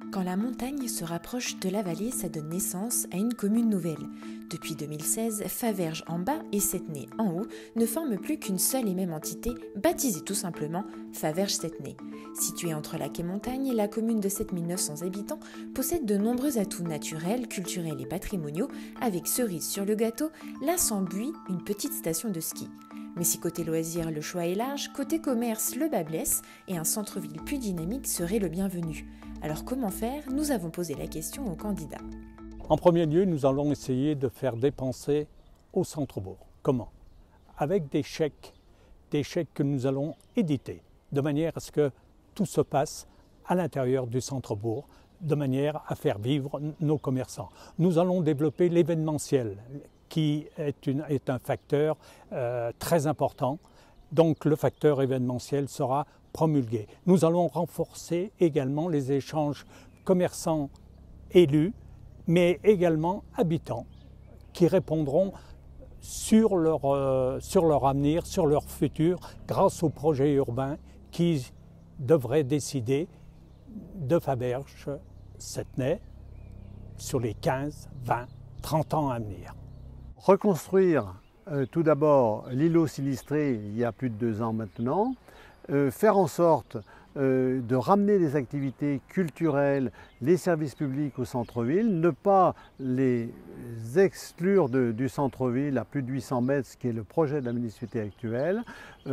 Quand la montagne se rapproche de la vallée, ça donne naissance à une commune nouvelle. Depuis 2016, Faverges en bas et Settenay en haut ne forment plus qu'une seule et même entité, baptisée tout simplement Faverges-Settenay. Située entre lac et montagne, la commune de 7900 habitants possède de nombreux atouts naturels, culturels et patrimoniaux, avec cerise sur le gâteau, la Sambuie, une petite station de ski. Mais si côté loisirs le choix est large, côté commerce le bas blesse et un centre-ville plus dynamique serait le bienvenu. Alors comment faire? Nous avons posé la question aux candidats. En premier lieu, nous allons essayer de faire dépenser au centre-bourg. Comment? Avec des chèques que nous allons éditer, de manière à ce que tout se passe à l'intérieur du centre-bourg, de manière à faire vivre nos commerçants. Nous allons développer l'événementiel, qui est un facteur très important. Donc le facteur événementiel sera promulgué. Nous allons renforcer également les échanges commerçants élus, mais également habitants, qui répondront sur leur avenir, sur leur futur, grâce aux projets urbains qui devraient décider de Faverges-Settenay sur les 15, 20, 30 ans à venir. Reconstruire tout d'abord l'îlot sinistré il y a plus de 2 ans maintenant, faire en sorte de ramener les activités culturelles, les services publics au centre-ville, ne pas les exclure du centre-ville à plus de 800 mètres, ce qui est le projet de la municipalité actuelle,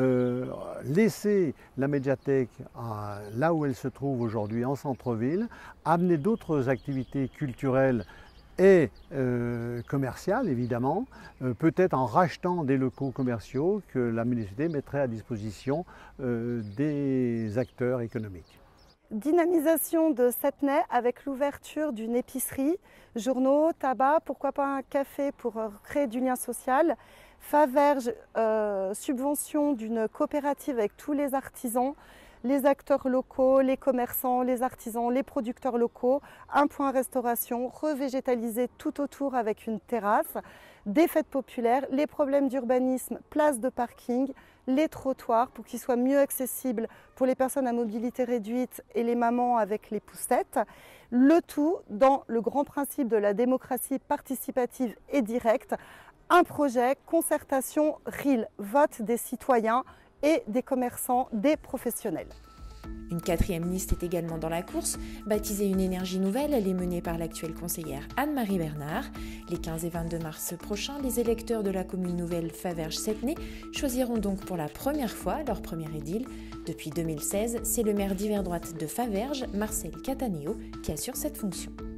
laisser la médiathèque là où elle se trouve aujourd'hui en centre-ville, amener d'autres activités culturelles et commercial évidemment, peut-être en rachetant des locaux commerciaux que la municipalité mettrait à disposition des acteurs économiques. Dynamisation de Settenay avec l'ouverture d'une épicerie, journaux, tabac, pourquoi pas un café pour créer du lien social. Faverges, subvention d'une coopérative avec tous les artisans, les acteurs locaux, les commerçants, les artisans, les producteurs locaux, un point restauration, revégétalisé tout autour avec une terrasse, des fêtes populaires, les problèmes d'urbanisme, places de parking, les trottoirs pour qu'ils soient mieux accessibles pour les personnes à mobilité réduite et les mamans avec les poussettes. Le tout dans le grand principe de la démocratie participative et directe, un projet concertation RIL, vote des citoyens et des commerçants, des professionnels. Une 4e liste est également dans la course. Baptisée Une énergie nouvelle, elle est menée par l'actuelle conseillère Anne-Marie Bernard. Les 15 et 22 mars prochains, les électeurs de la commune nouvelle Faverges-Settenay choisiront donc pour la première fois leur premier édile. Depuis 2016, c'est le maire d'hiver droite de Faverges, Marcel Cataneo, qui assure cette fonction.